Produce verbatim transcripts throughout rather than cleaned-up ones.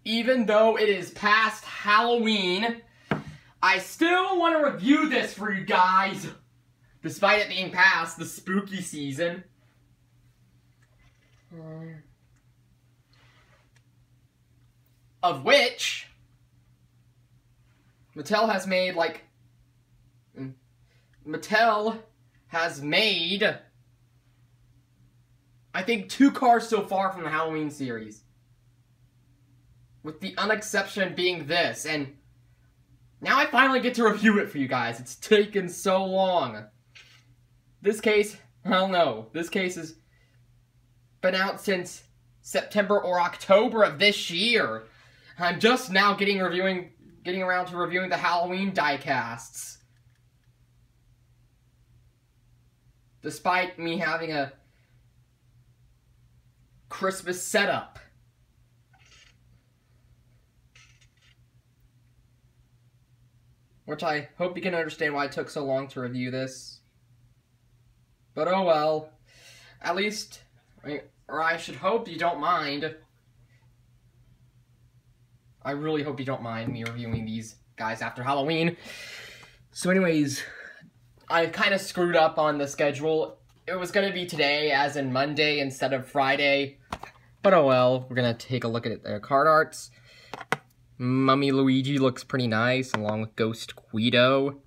even though it is past Halloween, I still want to review this for you guys, despite it being past the spooky season. Um, of which, Mattel has made, like, Mattel has made, I think, two cars so far from the Halloween series. With the unexception being this, and now I finally get to review it for you guys. It's taken so long. This case, I don't know. This case has been out since September or October of this year. I'm just now getting reviewing, getting around to reviewing the Halloween diecasts. Despite me having a Christmas setup. Which I hope you can understand why it took so long to review this. But oh well. At least, or I should hope you don't mind. I really hope you don't mind me reviewing these guys after Halloween. So anyways, I kind of screwed up on the schedule. It was going to be today, as in Monday, instead of Friday. But oh well, we're going to take a look at their card arts. Mummy Luigi looks pretty nice, along with Ghost Guido.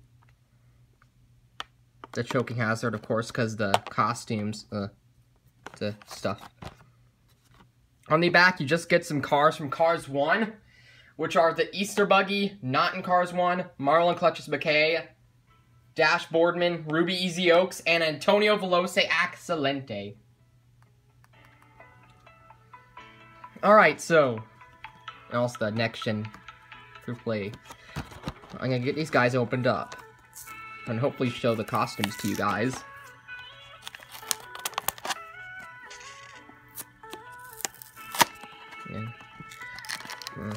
The Choking Hazard, of course, because the costumes, uh, the stuff. On the back, you just get some cars from Cars one, which are the Easter Buggy, not in Cars one, Marlon Clutches McKay, Dash Boardman, Ruby Easy Oaks, and Antonio Veloce Excelente. Alright, so, and also the next gen Proof Play. I'm gonna get these guys opened up and hopefully show the costumes to you guys. Yeah. Uh.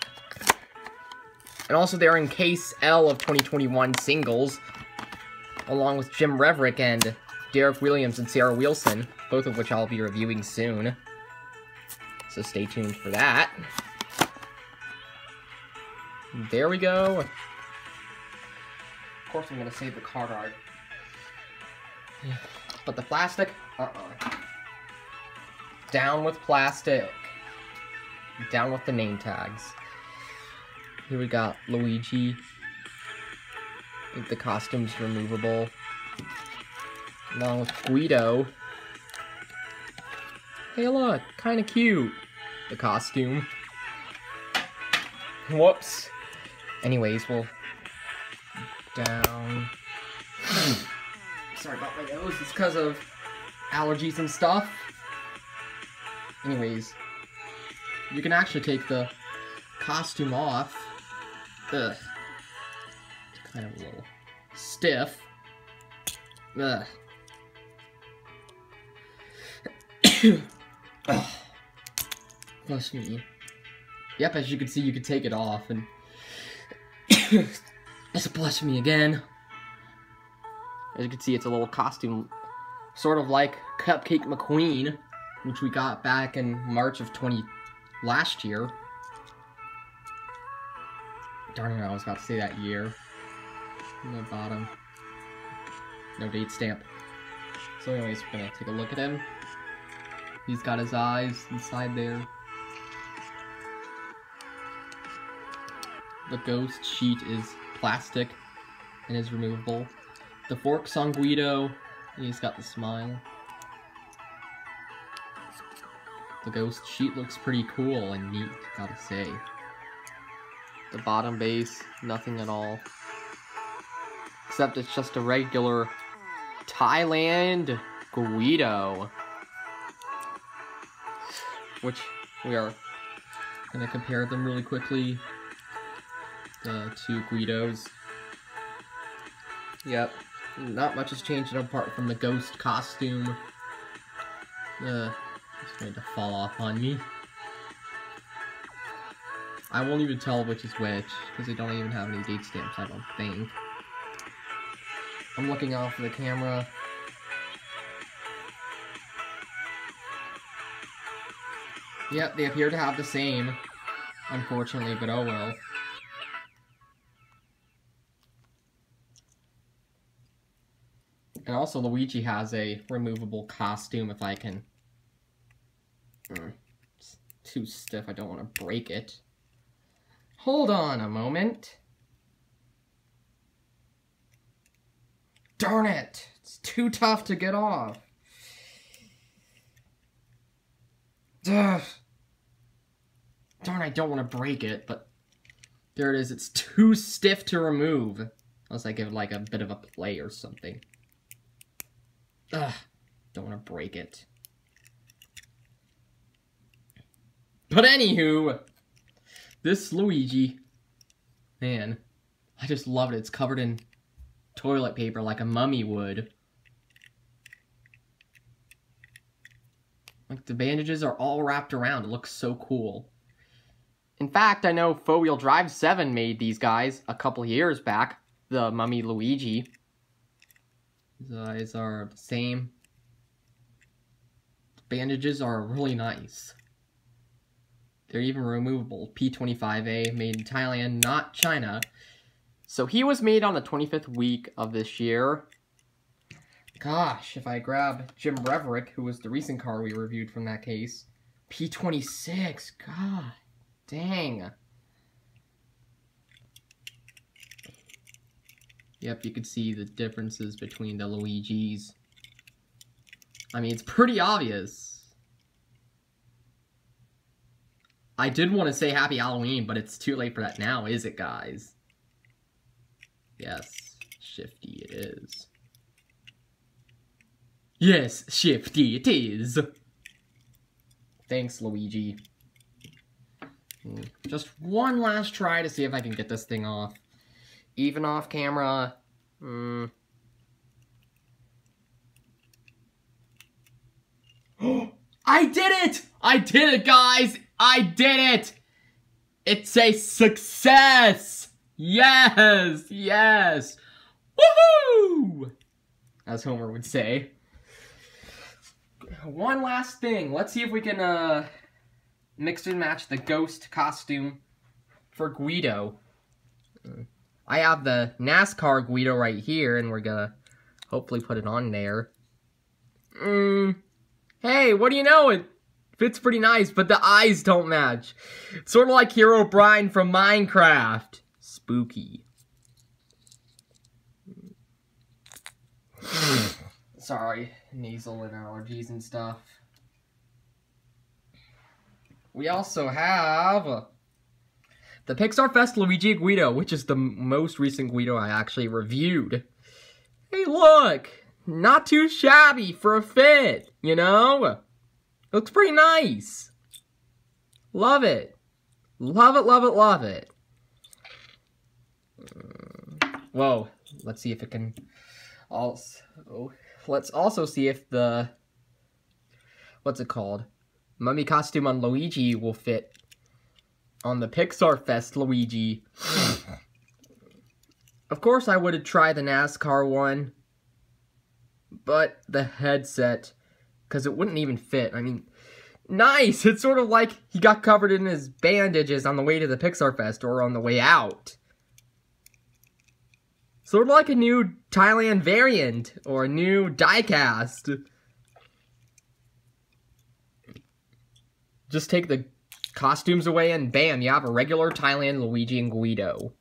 And also they're in Case L of twenty twenty-one singles, along with Jim Reverick and Derek Williams and Sarah Wilson, both of which I'll be reviewing soon. So stay tuned for that. There we go. Of course I'm going to save the card art. But the plastic, uh-uh. Down with plastic. Down with the name tags. Here we got Luigi. The costume's removable. Along with Guido. Hey look, kinda cute. The costume. Whoops. Anyways, we'll... Down. Sorry about my nose, it's because of allergies and stuff. Anyways. You can actually take the costume off. Ugh. It's kind of a little stiff. Ugh. Ugh. Bless me. Yep, as you can see, you can take it off, and it's bless me again. As you can see, it's a little costume, sort of like Cupcake McQueen, which we got back in March of twenty last year. Darn it, I was about to say that year. On the bottom, no date stamp. So, anyways, we're gonna take a look at him. He's got his eyes inside there. The ghost sheet is plastic and is removable. The fork's on Guido, and he's got the smile. The ghost sheet looks pretty cool and neat, gotta say. The bottom base, nothing at all. Except it's just a regular Thailand Guido. Which we are gonna compare them really quickly. The two Guidos. Yep, not much has changed apart from the ghost costume. Uh, it's going to fall off on me. I won't even tell which is which, because they don't even have any date stamps, I don't think. I'm looking off of the camera. Yep, they appear to have the same. unfortunately, but oh well. And also, Luigi has a removable costume if I can... Mm, it's too stiff, I don't want to break it. Hold on a moment. Darn it! It's too tough to get off. Ugh. Darn, I don't want to break it, but... There it is, it's too stiff to remove. Unless I give it like a bit of a play or something. Ugh, don't want to break it. But anywho, this Luigi, man, I just love it. It's covered in toilet paper like a mummy would. Like, the bandages are all wrapped around. It looks so cool. In fact, I know Four Wheel Drive seven made these guys a couple years back. The Mummy Luigi. His eyes are the same. The bandages are really nice. They're even removable. P twenty-five A, made in Thailand, not China. So he was made on the twenty-fifth week of this year. Gosh, if I grab Jim Breverick, who was the recent car we reviewed from that case. P twenty-six, god dang. Yep, you can see the differences between the Luigis. I mean, it's pretty obvious. I did want to say Happy Halloween, but it's too late for that now, is it, guys? Yes, Shifty it is. Yes, Shifty it is. Thanks, Luigi. Just one last try to see if I can get this thing off. Even off camera. Mm. I did it! I did it, guys! I did it! It's a success! Yes! Yes! Woohoo! As Homer would say. One last thing. Let's see if we can uh, mix and match the ghost costume for Guido. I have the NASCAR Guido right here, and we're gonna hopefully put it on there. Mm. Hey, what do you know? It fits pretty nice, but the eyes don't match. Sort of like Herobrine from Minecraft. Spooky. Sorry, nasal and allergies and stuff. We also have the Pixar Fest Luigi Guido, which is the most recent Guido I actually reviewed. Hey, look! Not too shabby for a fit, you know? Looks pretty nice. Love it. Love it, love it, love it. Whoa, let's see if it can also... Let's also see if the... What's it called? Mummy costume on Luigi will fit on the Pixar Fest Luigi. Of course I would have tried the NASCAR one, but the headset, because it wouldn't even fit. I mean, nice! It's sort of like he got covered in his bandages on the way to the Pixar Fest or on the way out. Sort of like a new Thailand variant or a new diecast. Just take the costumes away and bam, you have a regular Thailand Luigi and Guido.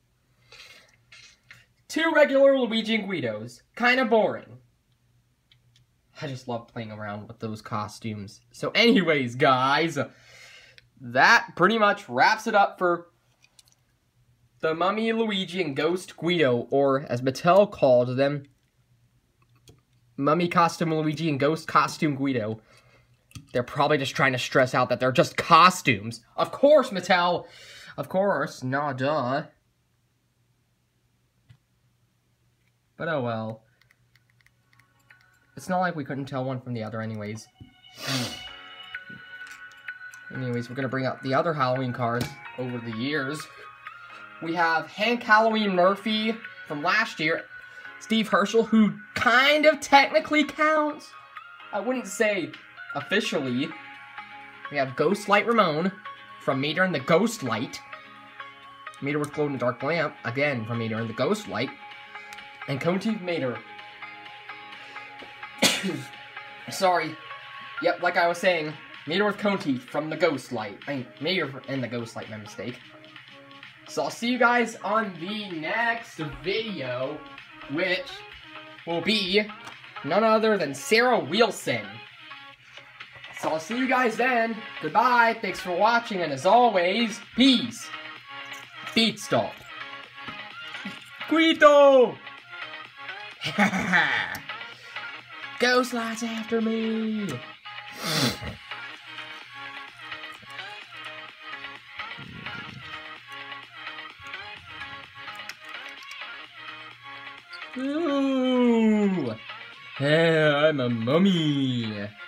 Two regular Luigi and Guidos. Kinda boring. I just love playing around with those costumes. So anyways, guys, that pretty much wraps it up for the Mummy Luigi and Ghost Guido, or as Mattel called them, Mummy Costume Luigi and Ghost Costume Guido. They're probably just trying to stress out that they're just costumes. Of course, Mattel! Of course, nah duh. But oh well. It's not like we couldn't tell one from the other anyways. Anyways, we're gonna bring up the other Halloween cars over the years. We have Hank Halloween Murphy from last year. Steve Herschel, who kind of technically counts. I wouldn't say officially. We have Ghost Light Ramon from Mater and the Ghost Light. Mater with Glow in the Dark Lamp, again from Mater and the Ghost Light. And Conti Mater. Sorry. Yep, like I was saying, Mater with Conti from the Ghost Light. I mean, Mater and the Ghost Light, my mistake. So I'll see you guys on the next video, which will be none other than Sarah Wilson. So I'll see you guys then. Goodbye. Thanks for watching, and as always, peace. Beatstop. Quito! Ghost Light's after me! Ooh! Hey, I'm a mummy!